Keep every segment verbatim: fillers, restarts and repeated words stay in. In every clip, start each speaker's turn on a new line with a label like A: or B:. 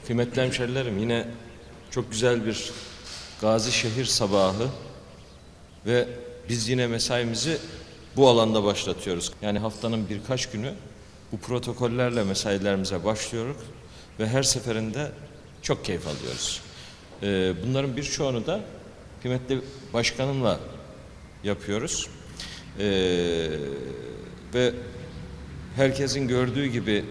A: Kıymetli hemşerilerim, yine çok güzel bir Gazişehir sabahı ve biz yine mesaimizi bu alanda başlatıyoruz. Yani haftanın birkaç günü bu protokollerle mesailerimize başlıyoruz ve her seferinde çok keyif alıyoruz. Ee, bunların birçoğunu da kıymetli başkanımla yapıyoruz. Ee, ve herkesin gördüğü gibi e,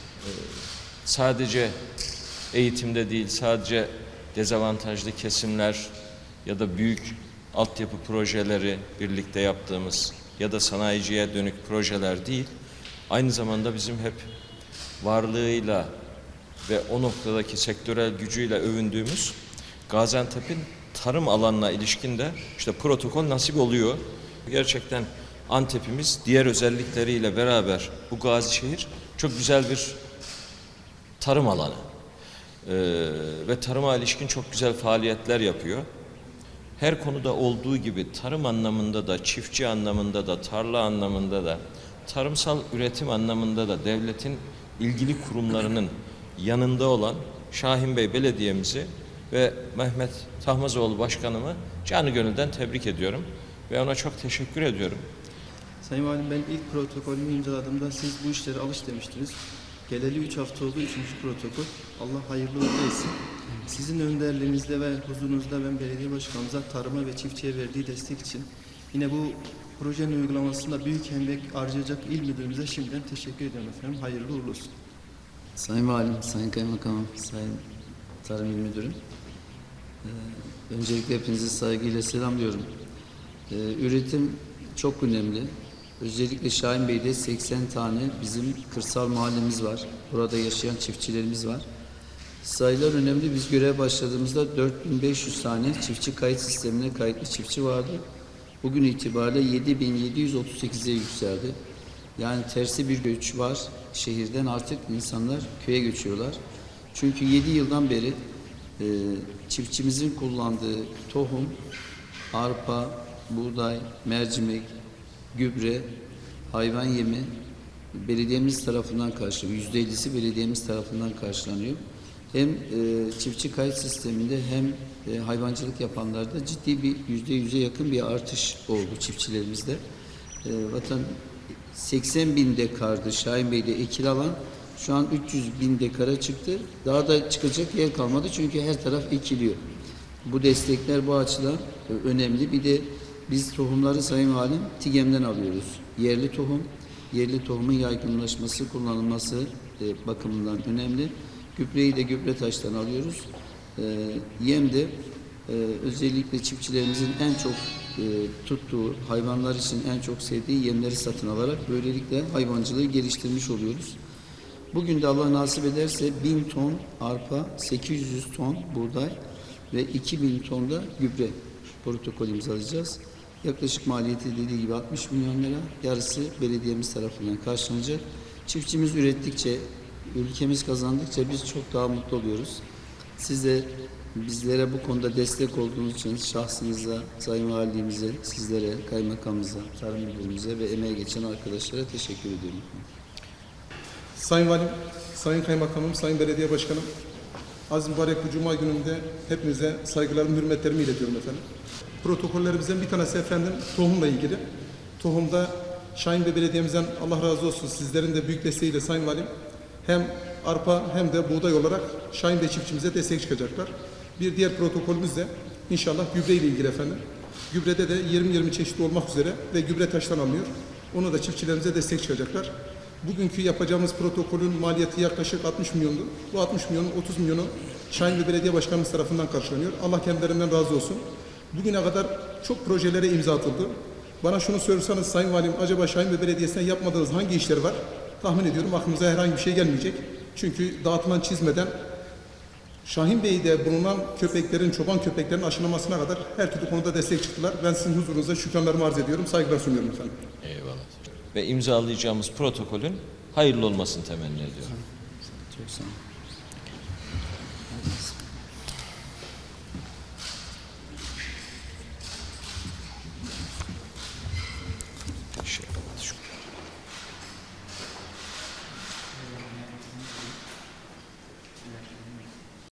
A: sadece eğitimde değil, sadece dezavantajlı kesimler ya da büyük altyapı projeleri birlikte yaptığımız ya da sanayiciye dönük projeler değil, aynı zamanda bizim hep varlığıyla ve o noktadaki sektörel gücüyle övündüğümüz Gaziantep'in tarım alanına ilişkin de işte protokol nasip oluyor. Gerçekten Antep'imiz diğer özellikleriyle beraber bu Gazişehir çok güzel bir tarım alanı. Ee, ve tarıma ilişkin çok güzel faaliyetler yapıyor. Her konuda olduğu gibi tarım anlamında da, çiftçi anlamında da, tarla anlamında da, tarımsal üretim anlamında da devletin ilgili kurumlarının yanında olan Şahin Bey Belediye'mizi ve Mehmet Tahmazoğlu Başkanımı canı gönülden tebrik ediyorum ve ona çok teşekkür ediyorum.
B: Sayın Valim, ben ilk protokolümü imzaladığımda siz bu işlere alış demiştiniz. Geleli üç hafta oldu, üçüncü protokol. Allah hayırlı uğurlu etsin. Sizin önderliğinizle ve huzurunuzda ben belediye başkanımıza tarıma ve çiftçiye verdiği destek için yine bu projenin uygulamasında büyük emek harcayacak il müdürümüze şimdiden teşekkür ediyorum efendim. Hayırlı uğurlu olsun.
C: Sayın Valim, Sayın Kaymakamım, Sayın Tarım İl Müdürüm, ee, öncelikle hepinizi saygıyla selamlıyorum. Ee, üretim çok önemli. Özellikle Şahin Bey'de seksen tane bizim kırsal mahallemiz var. Burada yaşayan çiftçilerimiz var. Sayılar önemli. Biz göreve başladığımızda dört bin beş yüz tane çiftçi kayıt sistemine kayıtlı çiftçi vardı. Bugün itibariyle yedi bin yedi yüz otuz sekize yükseldi. Yani tersi bir göç var. Şehirden artık insanlar köye göçüyorlar. Çünkü yedi yıldan beri e, çiftçimizin kullandığı tohum, arpa, buğday, mercimek, gübre, hayvan yemi belediyemiz tarafından karşılanıyor. Yüzde ellisi belediyemiz tarafından karşılanıyor. Hem e, çiftçi kayıt sisteminde hem e, hayvancılık yapanlarda ciddi bir yüzde yüze yakın bir artış oldu çiftçilerimizde. E, vatan seksen bin dekardı Şahin Bey'de ekili alan, şu an üç yüz bin dekara çıktı. Daha da çıkacak yer kalmadı çünkü her taraf ekiliyor. Bu destekler bu açıdan e, önemli. Bir de biz tohumları Sayın Valim TİGEM'den alıyoruz. Yerli tohum, yerli tohumun yaygınlaşması, kullanılması e, bakımından önemli. Gübreyi de Gübretaş'tan alıyoruz. E, yem de e, özellikle çiftçilerimizin en çok e, tuttuğu, hayvanlar için en çok sevdiği yemleri satın alarak böylelikle hayvancılığı geliştirmiş oluyoruz. Bugün de Allah nasip ederse bin ton arpa, sekiz yüz ton buğday ve iki bin ton da gübre protokol imzalayacağız. Yaklaşık maliyeti dediği gibi altmış milyon lira, yarısı belediyemiz tarafından karşılanacak. Çiftçimiz ürettikçe, ülkemiz kazandıkça biz çok daha mutlu oluyoruz. Siz de bizlere bu konuda destek olduğunuz için şahsınıza, Sayın Valimize, sizlere, Kaymakamımıza, Tarım Müdürümüze ve emeğe geçen arkadaşlara teşekkür ediyorum.
D: Sayın Valim, Sayın Kaymakamım, Sayın Belediye Başkanım, aziz mübarek bu Cuma gününde hepinize saygılarımı, hürmetlerimi iletiyorum efendim. Protokollerimizden bir tanesi efendim tohumla ilgili. Tohumda Şahin Bey Belediye'mizden Allah razı olsun, sizlerin de büyük desteğiyle Sayın Valim hem arpa hem de buğday olarak Şahin Bey çiftçimize destek çıkacaklar. Bir diğer protokolümüz de inşallah gübre ile ilgili efendim. Gübrede de yirmi yirmi çeşit olmak üzere ve Gübretaş'tan alınıyor. Onu da çiftçilerimize destek çıkacaklar. Bugünkü yapacağımız protokolün maliyeti yaklaşık altmış milyondu. Bu altmış milyonun otuz milyonu Şahin Bey Belediye Başkanımız tarafından karşılanıyor. Allah kendilerinden razı olsun. Bugüne kadar çok projelere imza atıldı. Bana şunu sorursanız Sayın Valim, acaba Şahin Bey Belediyesi'ne yapmadığınız hangi işler var? Tahmin ediyorum aklımıza herhangi bir şey gelmeyecek. Çünkü dağıtılan çizmeden Şahin Bey'de bulunan köpeklerin, çoban köpeklerin aşılamasına kadar her türlü konuda destek çıktılar. Ben sizin huzurunuzda şükranlarımı arz ediyorum. Saygılar sunuyorum efendim.
A: Eyvallah. Ve imzalayacağımız protokolün hayırlı olmasını temenni ediyorum.
C: Çok sağ olun.